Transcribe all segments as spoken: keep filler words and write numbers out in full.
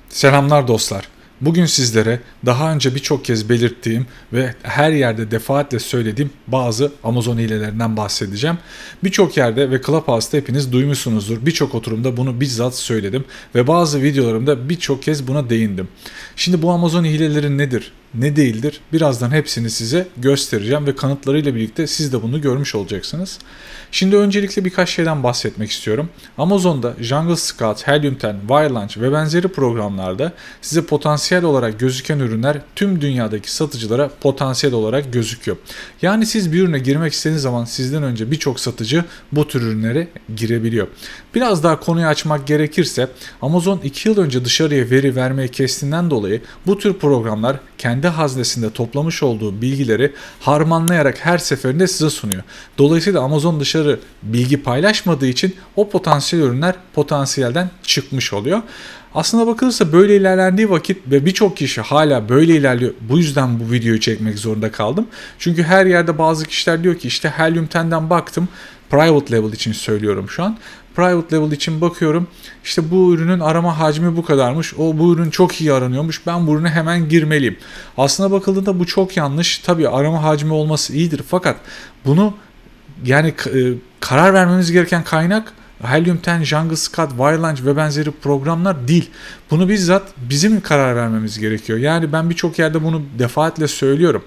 Selamlar dostlar. Bugün sizlere daha önce birçok kez belirttiğim ve her yerde defaatle söylediğim bazı Amazon hilelerinden bahsedeceğim. Birçok yerde ve Clubhouse'da hepiniz duymuşsunuzdur. Birçok oturumda bunu bizzat söyledim ve bazı videolarımda birçok kez buna değindim. Şimdi bu Amazon hileleri nedir, ne değildir? Birazdan hepsini size göstereceğim ve kanıtlarıyla birlikte siz de bunu görmüş olacaksınız. Şimdi öncelikle birkaç şeyden bahsetmek istiyorum. Amazon'da Jungle Scout, Helium on, Wirelaunch ve benzeri programlarda size potansiyel olarak gözüken ürünler tüm dünyadaki satıcılara potansiyel olarak gözüküyor. Yani siz bir ürüne girmek istediğiniz zaman sizden önce birçok satıcı bu tür ürünlere girebiliyor. Biraz daha konuyu açmak gerekirse Amazon iki yıl önce dışarıya veri vermeyi kestiğinden dolayı bu tür programlar kendi haznesinde toplamış olduğu bilgileri harmanlayarak her seferinde size sunuyor. Dolayısıyla Amazon dışarı bilgi paylaşmadığı için o potansiyel ürünler potansiyelden çıkmış oluyor. Aslına bakılırsa böyle ilerlendiği vakit ve birçok kişi hala böyle ilerliyor. Bu yüzden bu videoyu çekmek zorunda kaldım. Çünkü her yerde bazı kişiler diyor ki işte Helium on'dan baktım. Private level için söylüyorum şu an. Private level için bakıyorum. İşte bu ürünün arama hacmi bu kadarmış. O bu ürün çok iyi aranıyormuş. Ben bu ürüne hemen girmeliyim. Aslına bakıldığında bu çok yanlış. Tabii arama hacmi olması iyidir. Fakat bunu yani e, karar vermemiz gereken kaynak Helium on, Jungle Scout, Wirelaunch ve benzeri programlar değil. Bunu bizzat bizim karar vermemiz gerekiyor. Yani ben birçok yerde bunu defaatle söylüyorum.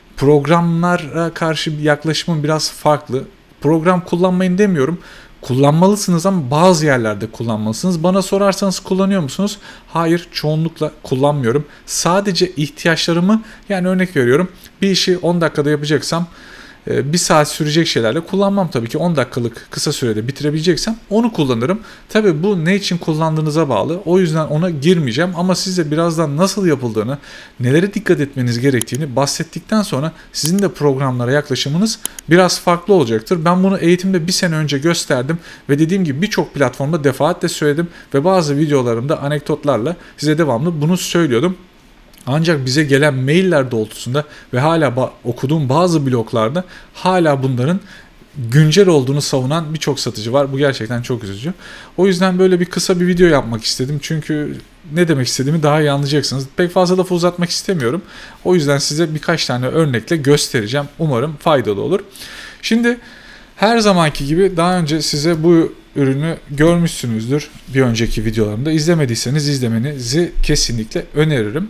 Programlara karşı yaklaşımım biraz farklı. Program kullanmayın demiyorum. Kullanmalısınız ama bazı yerlerde kullanmalısınız. Bana sorarsanız kullanıyor musunuz? Hayır, çoğunlukla kullanmıyorum. Sadece ihtiyaçlarımı, yani örnek veriyorum, bir işi on dakikada yapacaksam bir saat sürecek şeylerle kullanmam tabii ki. on dakikalık kısa sürede bitirebileceksem onu kullanırım. Tabii bu ne için kullandığınıza bağlı. O yüzden ona girmeyeceğim ama size birazdan nasıl yapıldığını, nelere dikkat etmeniz gerektiğini bahsettikten sonra sizin de programlara yaklaşımınız biraz farklı olacaktır. Ben bunu eğitimde bir sene önce gösterdim ve dediğim gibi birçok platformda defaatle söyledim ve bazı videolarımda anekdotlarla size devamlı bunu söylüyordum. Ancak bize gelen mailler doğrultusunda ve hala ba- okuduğum bazı bloglarda hala bunların güncel olduğunu savunan birçok satıcı var. Bu gerçekten çok üzücü. O yüzden böyle bir kısa bir video yapmak istedim. Çünkü ne demek istediğimi daha iyi anlayacaksınız. Pek fazla lafı uzatmak istemiyorum. O yüzden size birkaç tane örnekle göstereceğim. Umarım faydalı olur. Şimdi her zamanki gibi daha önce size bu ürünü görmüşsünüzdür. Bir önceki videolarımda. İzlemediyseniz izlemenizi kesinlikle öneririm.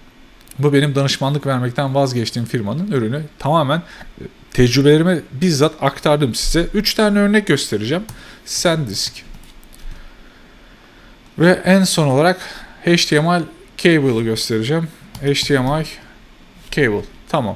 Bu benim danışmanlık vermekten vazgeçtiğim firmanın ürünü. Tamamen tecrübelerimi bizzat aktardım size. üç tane örnek göstereceğim. SanDisk. Ve en son olarak H D M I cable'ı göstereceğim. H D M I cable. Tamam.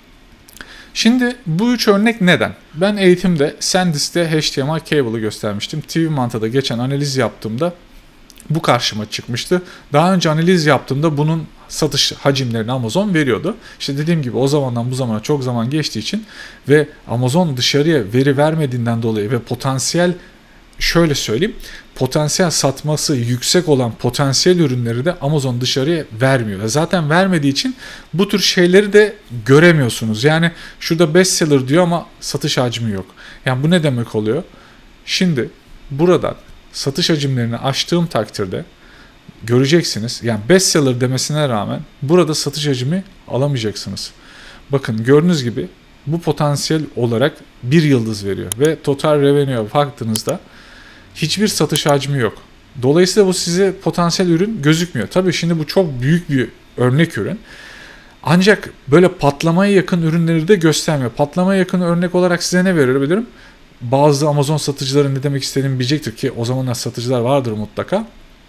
Şimdi bu üç örnek neden? Ben eğitimde SanDisk'te H D M I cable'ı göstermiştim. T V Manta'da geçen analiz yaptığımda bu karşıma çıkmıştı. Daha önce analiz yaptığımda bunun satış hacimlerini Amazon veriyordu. İşte dediğim gibi o zamandan bu zamana çok zaman geçtiği için ve Amazon dışarıya veri vermediğinden dolayı ve potansiyel, şöyle söyleyeyim, potansiyel satması yüksek olan potansiyel ürünleri de Amazon dışarıya vermiyor. Ve zaten vermediği için bu tür şeyleri de göremiyorsunuz. Yani şurada bestseller diyor ama satış hacmi yok. Yani bu ne demek oluyor? Şimdi buradan satış hacimlerini açtığım takdirde göreceksiniz. Yani bestseller demesine rağmen burada satış hacmi alamayacaksınız. Bakın gördüğünüz gibi bu potansiyel olarak bir yıldız veriyor. Ve total revenue'ya baktığınızda hiçbir satış hacmi yok. Dolayısıyla bu size potansiyel ürün gözükmüyor. Tabii şimdi bu çok büyük bir örnek ürün. Ancak böyle patlamaya yakın ürünleri de göstermiyor. Patlamaya yakın örnek olarak size ne verebilirim? Bazı Amazon satıcıların ne demek istediğimi bilecektir ki o zamanlar satıcılar vardır mutlaka.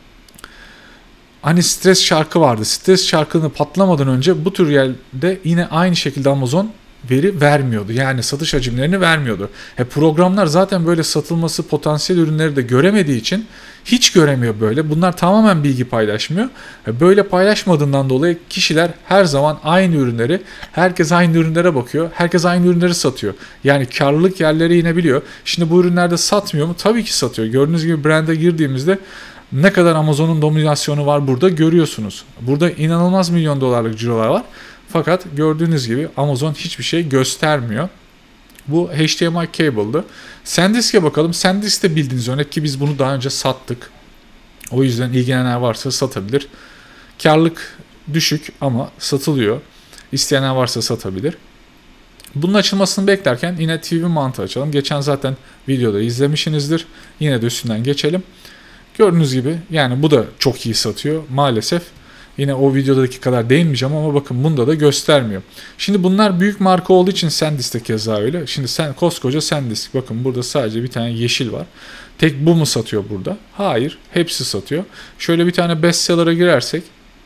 Hani stres şarkı vardı. Stres şarkını patlamadan önce bu tür yerde yine aynı şekilde Amazon veri vermiyordu. Yani satış hacimlerini vermiyordu. E programlar zaten böyle satılması potansiyel ürünleri de göremediği için hiç göremiyor böyle. Bunlar tamamen bilgi paylaşmıyor. E böyle paylaşmadığından dolayı kişiler her zaman aynı ürünleri, herkes aynı ürünlere bakıyor. Herkes aynı ürünleri satıyor. Yani karlılık yerlere inebiliyor. Şimdi bu ürünlerde satmıyor mu? Tabii ki satıyor. Gördüğünüz gibi brand'e girdiğimizde ne kadar Amazon'un dominasyonu var burada görüyorsunuz. Burada inanılmaz milyon dolarlık cirolar var. Fakat gördüğünüz gibi Amazon hiçbir şey göstermiyor. Bu H D M I cable'dı. SanDisk'e bakalım. SanDisk'te bildiğiniz örnek ki biz bunu daha önce sattık. O yüzden ilgilenenler varsa satabilir. Karlılık düşük ama satılıyor. İsteyenler varsa satabilir. Bunun açılmasını beklerken yine T V mantığı açalım. Geçen zaten videoda izlemişsinizdir. Yine de üstünden geçelim. Gördüğünüz gibi yani bu da çok iyi satıyor maalesef. Yine o videodaki kadar değinmeyeceğim ama bakın bunda da göstermiyor. Şimdi bunlar büyük marka olduğu için SanDisk'te keza öyle. Şimdi sen koskoca SanDisk, bakın burada sadece bir tane yeşil var. Tek bu mu satıyor burada? Hayır, hepsi satıyor. Şöyle bir tane bestseller'a girersek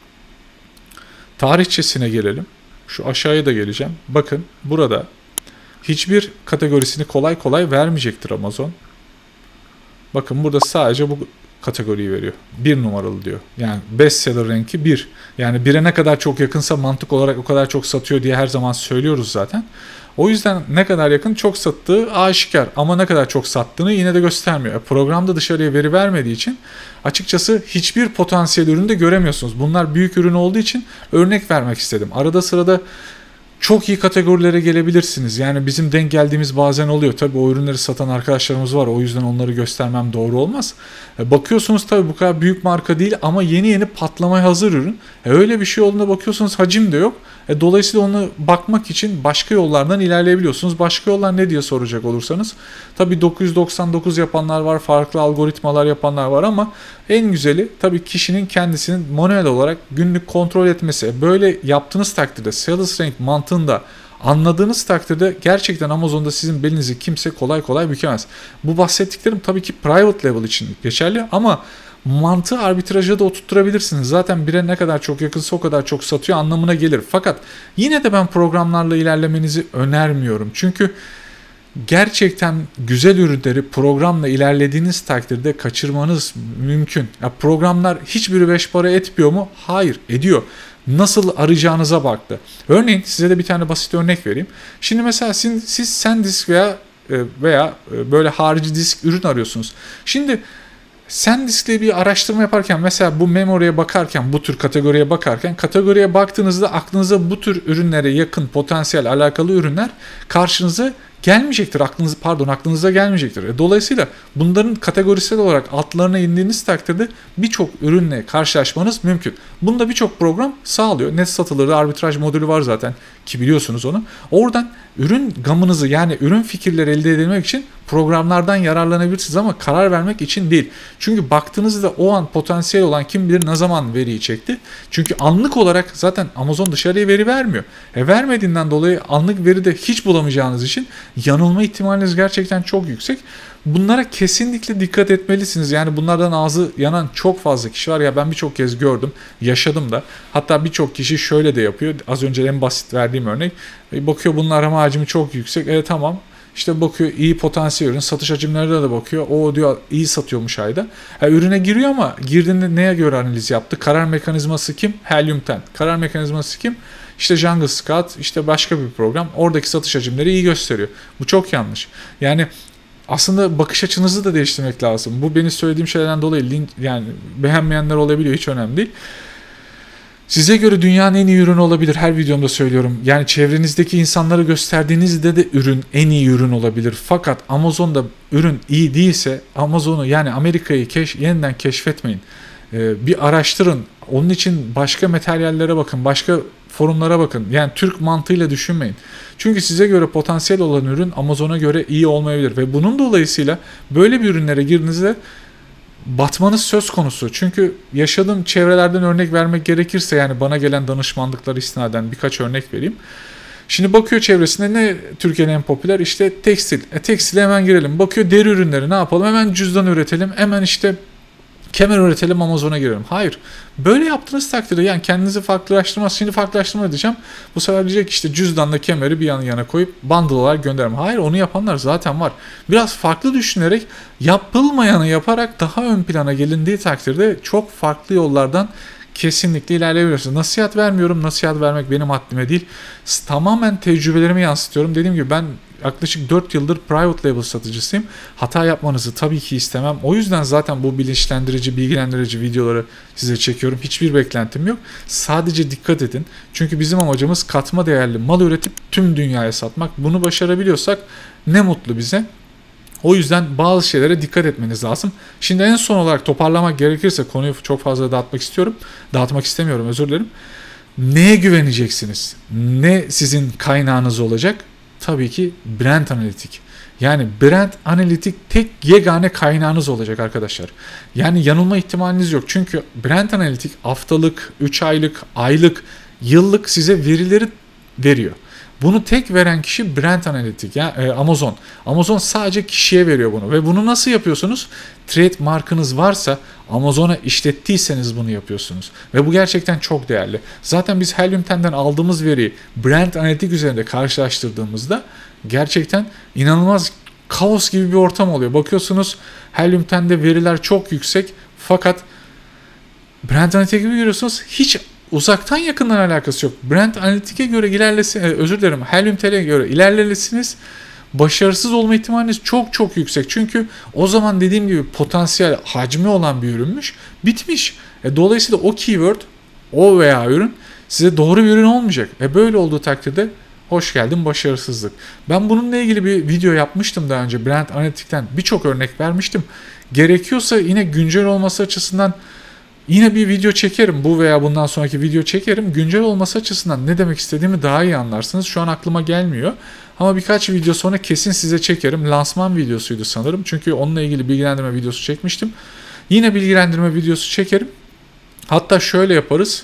tarihçesine gelelim. Şu aşağıya da geleceğim. Bakın burada hiçbir kategorisini kolay kolay vermeyecektir Amazon. Bakın burada sadece bu kategoriyi veriyor. Bir numaralı diyor. Yani bestseller renki bir. Yani bire ne kadar çok yakınsa mantık olarak o kadar çok satıyor diye her zaman söylüyoruz zaten. O yüzden ne kadar yakın çok sattığı aşikar ama ne kadar çok sattığını yine de göstermiyor. Programda dışarıya veri vermediği için açıkçası hiçbir potansiyel ürünü de göremiyorsunuz. Bunlar büyük ürün olduğu için örnek vermek istedim. Arada sırada çok iyi kategorilere gelebilirsiniz. Yani bizim denk geldiğimiz bazen oluyor. Tabii o ürünleri satan arkadaşlarımız var. O yüzden onları göstermem doğru olmaz. Bakıyorsunuz tabii bu kadar büyük marka değil ama yeni yeni patlamaya hazır ürün. E öyle bir şey olduğunda bakıyorsunuz hacim de yok. E dolayısıyla onu bakmak için başka yollardan ilerleyebiliyorsunuz. Başka yollar ne diye soracak olursanız. Tabii dokuz yüz doksan dokuz yapanlar var. Farklı algoritmalar yapanlar var ama en güzeli tabii kişinin kendisinin manuel olarak günlük kontrol etmesi. Böyle yaptığınız takdirde sales rank mantığında anladığınız takdirde gerçekten Amazon'da sizin belinizi kimse kolay kolay bükemez. Bu bahsettiklerim tabii ki private level için geçerli ama mantığı arbitraja da oturtturabilirsiniz. Zaten bire ne kadar çok yakınsa o kadar çok satıyor anlamına gelir. Fakat yine de ben programlarla ilerlemenizi önermiyorum. Çünkü gerçekten güzel ürünleri programla ilerlediğiniz takdirde kaçırmanız mümkün. Ya programlar hiçbiri beş para etmiyor mu? Hayır, ediyor. Nasıl arayacağınıza baktı. Örneğin size de bir tane basit örnek vereyim. Şimdi mesela siz, siz SanDisk veya veya böyle harici disk ürün arıyorsunuz. Şimdi SanDisk'le bir araştırma yaparken mesela bu memory'e bakarken, bu tür kategoriye bakarken kategoriye baktığınızda aklınıza bu tür ürünlere yakın potansiyel alakalı ürünler karşınıza gelmeyecektir. Aklınız pardon aklınıza gelmeyecektir. Dolayısıyla bunların kategorisel olarak altlarına indiğiniz takdirde birçok ürünle karşılaşmanız mümkün. Bunda birçok program sağlıyor. Net satılırda arbitraj modülü var zaten ki biliyorsunuz onu. Oradan ürün gamınızı yani ürün fikirleri elde edilmek için programlardan yararlanabilirsiniz ama karar vermek için değil. Çünkü baktığınızda o an potansiyel olan kim bilir ne zaman veriyi çekti. Çünkü anlık olarak zaten Amazon dışarıya veri vermiyor. E vermediğinden dolayı anlık veri de hiç bulamayacağınız için yanılma ihtimaliniz gerçekten çok yüksek. Bunlara kesinlikle dikkat etmelisiniz. Yani bunlardan ağzı yanan çok fazla kişi var. Ya ben birçok kez gördüm, yaşadım da. Hatta birçok kişi şöyle de yapıyor. Az önce en basit verdiğim örnek. Bakıyor bunun arama hacmi çok yüksek. Evet tamam. İşte bakıyor iyi potansiyel ürün. Satış hacimlerine de bakıyor. O diyor iyi satıyormuş ayda. Yani ürüne giriyor ama girdiğinde neye göre analiz yaptı? Karar mekanizması kim? Helium on. Karar mekanizması kim? İşte Jungle Scout, işte başka bir program. Oradaki satış hacimleri iyi gösteriyor. Bu çok yanlış. Yani aslında bakış açınızı da değiştirmek lazım. Bu benim söylediğim şeylerden dolayı link, yani beğenmeyenler olabiliyor. Hiç önemli değil. Size göre dünyanın en iyi ürünü olabilir. Her videomda söylüyorum. Yani çevrenizdeki insanlara gösterdiğinizde de ürün en iyi ürün olabilir. Fakat Amazon'da ürün iyi değilse Amazon'u yani Amerika'yı keş, yeniden keşfetmeyin. Ee, bir araştırın. Onun için başka materyallere bakın. Başka forumlara bakın. Yani Türk mantığıyla düşünmeyin. Çünkü size göre potansiyel olan ürün Amazon'a göre iyi olmayabilir. Ve bunun dolayısıyla böyle bir ürünlere girdiğinizde batmanız söz konusu. Çünkü yaşadığım çevrelerden örnek vermek gerekirse yani bana gelen danışmanlıkları istinaden birkaç örnek vereyim. Şimdi bakıyor çevresinde ne Türkiye'nin en popüler işte tekstil. E, tekstile hemen girelim. Bakıyor deri ürünleri ne yapalım? Hemen cüzdan üretelim. Hemen işte kemer üretelim Amazon'a girelim. Hayır. Böyle yaptığınız takdirde yani kendinizi farklılaştırmaz. Şimdi farklılaştırma diyeceğim. Bu sefer diyecek işte cüzdanla kemeri bir yana yana koyup bundle olarak gönderelim. Hayır onu yapanlar zaten var. Biraz farklı düşünerek yapılmayanı yaparak daha ön plana gelindiği takdirde çok farklı yollardan kesinlikle ilerleyebilirsiniz. Nasihat vermiyorum. Nasihat vermek benim haddime değil. Tamamen tecrübelerimi yansıtıyorum. Dediğim gibi ben yaklaşık dört yıldır private label satıcısıyım. Hata yapmanızı tabii ki istemem. O yüzden zaten bu bilinçlendirici, bilgilendirici videoları size çekiyorum. Hiçbir beklentim yok. Sadece dikkat edin. Çünkü bizim amacımız katma değerli mal üretip tüm dünyaya satmak. Bunu başarabiliyorsak ne mutlu bize. O yüzden bazı şeylere dikkat etmeniz lazım. Şimdi en son olarak toparlamak gerekirse, konuyu çok fazla dağıtmak istiyorum. Dağıtmak istemiyorum, özür dilerim. Neye güveneceksiniz? Ne sizin kaynağınız olacak? Tabii ki Brand Analytic. Yani Brand Analytic tek yegane kaynağınız olacak arkadaşlar. Yani yanılma ihtimaliniz yok. Çünkü Brand Analytic haftalık, üç aylık, aylık, yıllık size verileri veriyor. Bunu tek veren kişi Brand Analytic, yani Amazon. Amazon sadece kişiye veriyor bunu ve bunu nasıl yapıyorsunuz? Trademark'ınız varsa, Amazon'a işlettiyseniz bunu yapıyorsunuz. Ve bu gerçekten çok değerli. Zaten biz Helium ondan aldığımız veriyi Brand Analytic üzerinde karşılaştırdığımızda gerçekten inanılmaz kaos gibi bir ortam oluyor. Bakıyorsunuz Helium on'da veriler çok yüksek fakat Brand Analytic'i görüyorsunuz hiç uzaktan yakından alakası yok. Brand Analytic'e göre ilerlesin, özür dilerim, Helium on t'ye göre ilerlersiniz, başarısız olma ihtimaliniz çok çok yüksek. Çünkü o zaman dediğim gibi potansiyel hacmi olan bir ürünmüş, bitmiş. E, dolayısıyla o keyword, o veya ürün size doğru bir ürün olmayacak. E böyle olduğu takdirde hoş geldin başarısızlık. Ben bununla ilgili bir video yapmıştım daha önce. Brand Analytic'ten birçok örnek vermiştim. Gerekiyorsa yine güncel olması açısından yine bir video çekerim. Bu veya bundan sonraki video çekerim. Güncel olması açısından ne demek istediğimi daha iyi anlarsınız. Şu an aklıma gelmiyor. Ama birkaç video sonra kesin size çekerim. Lansman videosuydu sanırım. Çünkü onunla ilgili bilgilendirme videosu çekmiştim. Yine bilgilendirme videosu çekerim. Hatta şöyle yaparız.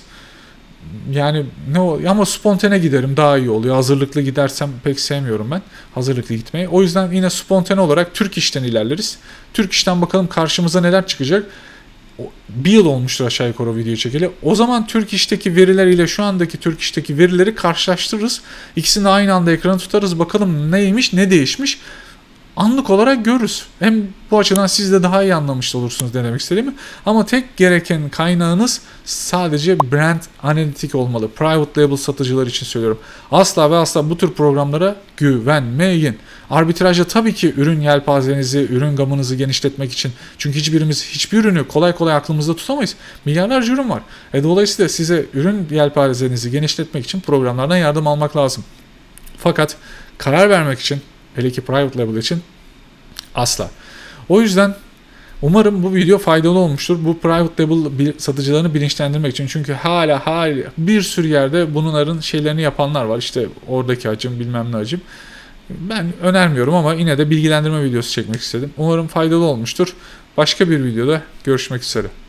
Yani ne o, ama spontane giderim daha iyi oluyor. Hazırlıklı gidersem pek sevmiyorum ben hazırlıklı gitmeyi. O yüzden yine spontane olarak Türk İş'ten ilerleriz. Türk İş'ten bakalım karşımıza neler çıkacak. Bir yıl olmuştur aşağı yukarı o videoyu çekeli. O zaman Türk İş'teki veriler ile şu andaki Türk İş'teki verileri karşılaştırırız. İkisini de aynı anda ekranı tutarız. Bakalım neymiş, ne değişmiş. Anlık olarak görürüz. Hem bu açıdan siz de daha iyi anlamış olursunuz ne demek istediğimi. Ama tek gereken kaynağınız sadece Brand Analytic olmalı. Private label satıcılar için söylüyorum. Asla ve asla bu tür programlara güvenmeyin. Arbitrajda tabii ki ürün yelpazenizi, ürün gamınızı genişletmek için. Çünkü hiçbirimiz hiçbir ürünü kolay kolay aklımızda tutamayız. Milyarlarca ürün var. E dolayısıyla size ürün yelpazenizi genişletmek için programlardan yardım almak lazım. Fakat karar vermek için, hele ki private label için asla. O yüzden umarım bu video faydalı olmuştur. Bu private label satıcılarını bilinçlendirmek için. Çünkü hala hala bir sürü yerde bunların şeylerini yapanlar var. İşte oradaki hacim, bilmem ne hacim. Ben önermiyorum ama yine de bilgilendirme videosu çekmek istedim. Umarım faydalı olmuştur. Başka bir videoda görüşmek üzere.